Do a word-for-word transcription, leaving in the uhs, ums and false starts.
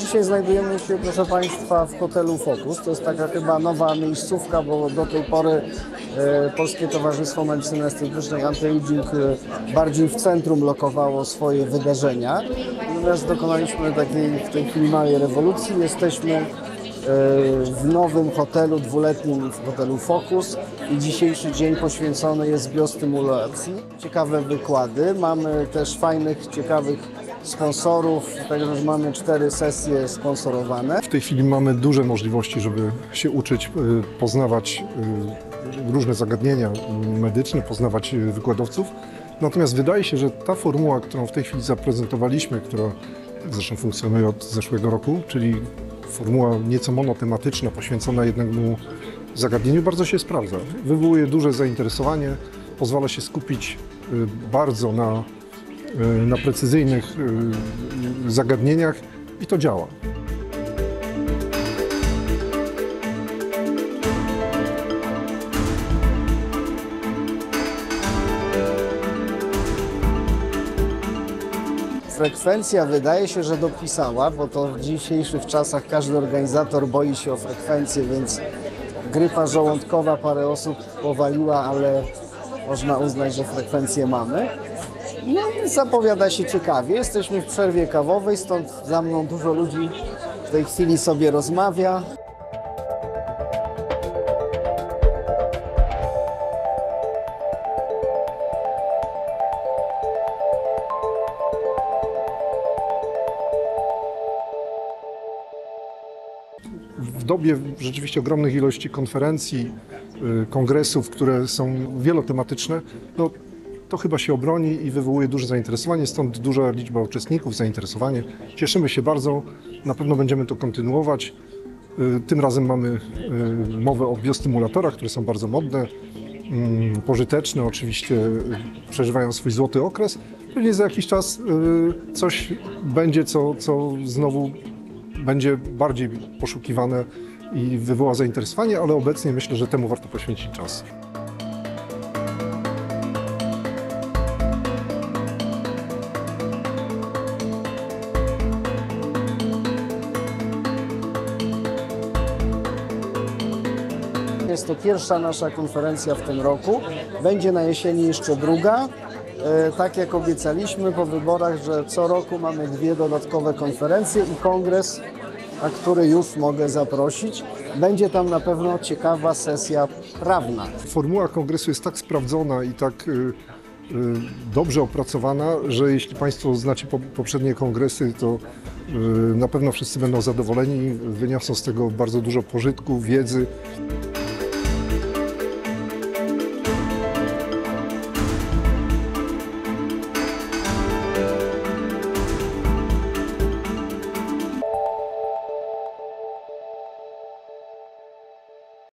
Dzisiaj znajdujemy się, proszę Państwa, w hotelu Focus. To jest taka chyba nowa miejscówka, bo do tej pory e, Polskie Towarzystwo Medycyny Estetycznej Anti-Aging e, bardziej w centrum lokowało swoje wydarzenia. Natomiast dokonaliśmy takiej w tej chwili małej rewolucji. Jesteśmy e, w nowym hotelu, dwuletnim w hotelu Focus i dzisiejszy dzień poświęcony jest biostymulacji. Ciekawe wykłady. Mamy też fajnych, ciekawych sponsorów, także mamy cztery sesje sponsorowane. W tej chwili mamy duże możliwości, żeby się uczyć, poznawać różne zagadnienia medyczne, poznawać wykładowców. Natomiast wydaje się, że ta formuła, którą w tej chwili zaprezentowaliśmy, która zresztą funkcjonuje od zeszłego roku, czyli formuła nieco monotematyczna, poświęcona jednemu zagadnieniu, bardzo się sprawdza. Wywołuje duże zainteresowanie, pozwala się skupić bardzo na na precyzyjnych zagadnieniach i to działa. Frekwencja wydaje się, że dopisała, bo to w dzisiejszych czasach każdy organizator boi się o frekwencję, więc grypa żołądkowa parę osób powaliła, ale można uznać, że frekwencję mamy. No i zapowiada się ciekawie. Jesteśmy w przerwie kawowej, stąd za mną dużo ludzi w tej chwili sobie rozmawia. W dobie rzeczywiście ogromnych ilości konferencji, kongresów, które są wielotematyczne, no, to chyba się obroni i wywołuje duże zainteresowanie, stąd duża liczba uczestników, zainteresowanie. Cieszymy się bardzo, na pewno będziemy to kontynuować. Tym razem mamy mowę o biostymulatorach, które są bardzo modne, pożyteczne, oczywiście przeżywają swój złoty okres. Pewnie za jakiś czas coś będzie, co, co znowu będzie bardziej poszukiwane i wywoła zainteresowanie, ale obecnie myślę, że temu warto poświęcić czas. Jest to pierwsza nasza konferencja w tym roku. Będzie na jesieni jeszcze druga. E, tak jak obiecaliśmy po wyborach, że co roku mamy dwie dodatkowe konferencje i kongres, na który już mogę zaprosić. Będzie tam na pewno ciekawa sesja prawna. Formuła kongresu jest tak sprawdzona i tak y, y, dobrze opracowana, że jeśli Państwo znacie po, poprzednie kongresy, to y, na pewno wszyscy będą zadowoleni, wyniosą z tego bardzo dużo pożytku, wiedzy.